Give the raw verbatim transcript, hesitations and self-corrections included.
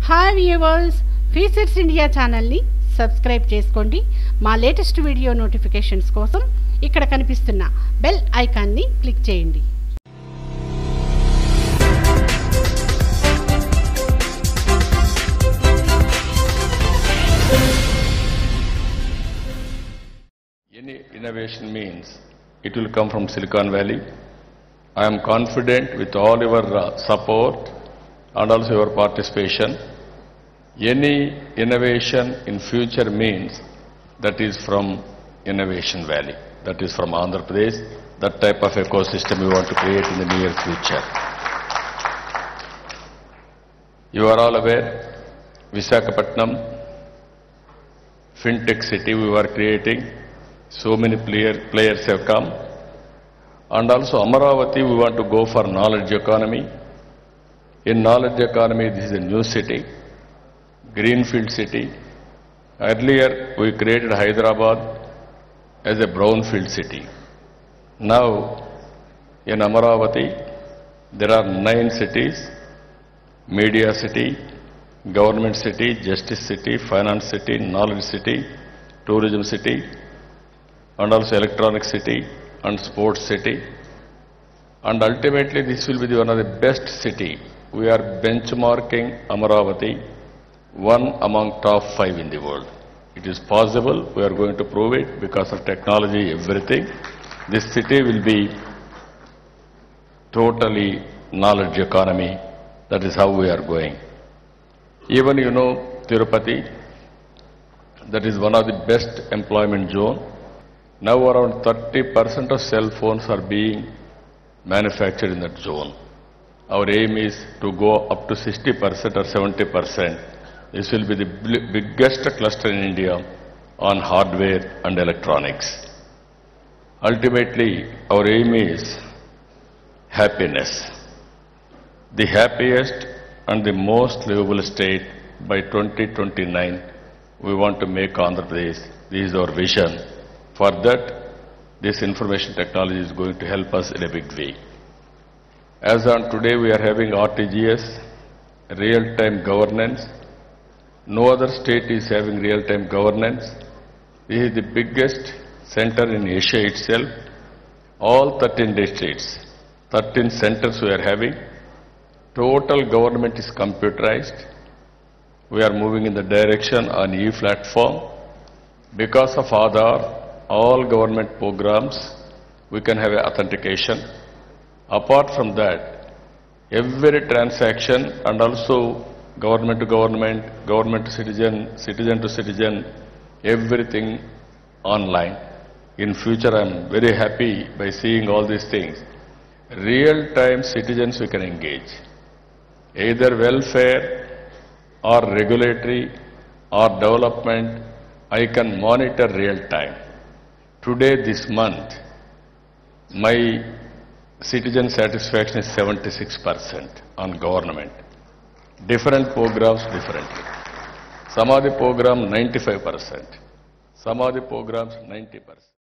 Hi viewers, features India ఛానల్ని subscribe చేసుకోండి. మా లేటెస్ట్ వీడియో నోటిఫికేషన్స్ కోసం ఇక్కడ కనిపిస్తున్న బెల్ ఐకాన్ని క్లిక్ చేయండి. Any innovation means it will come from Silicon Valley. I am confident with all your uh, support and also your participation. Any innovation in future means that is from Innovation Valley, that is from Andhra Pradesh. That type of ecosystem we want to create in the near future. You are all aware, Visakhapatnam, FinTech city we were creating. So many player, players have come. And also Amaravati, we want to go for knowledge economy. In knowledge economy, this is a new city, greenfield city. Earlier, we created Hyderabad as a brownfield city. Now, in Amaravati, there are nine cities: media city, government city, justice city, finance city, knowledge city, tourism city, and also electronic city and sports city. And ultimately this will be the one of the best city. We are benchmarking Amaravati one among top five in the world. It is possible. We are going to prove it because of technology, everything. This city will be totally knowledge economy. That is how we are going. Even you know Tirupati, that is one of the best employment zone. Now around thirty percent of cell phones are being manufactured in that zone. Our aim is to go up to sixty percent or seventy percent. This will be the biggest cluster in India on hardware and electronics. Ultimately, our aim is happiness. The happiest and the most livable state by twenty twenty-nine, we want to make Andhra Pradesh. This is our vision. For that, this information technology is going to help us in a big way. As on today, we are having R T G S, real-time governance. No other state is having real-time governance. This is the biggest center in Asia itself. All thirteen districts, thirteen centers we are having. Total government is computerized. We are moving in the direction on e-platform. Because of Aadhaar, all government programs, we can have authentication. Apart from that, every transaction and also government to government, government to citizen, citizen to citizen, everything online. In future, I am very happy by seeing all these things. Real-time citizens we can engage. Either welfare or regulatory or development, I can monitor real-time. Today, this month, my citizen satisfaction is seventy-six percent on government. Different programs differently. Some of the program ninety-five percent. Some of the programs ninety percent.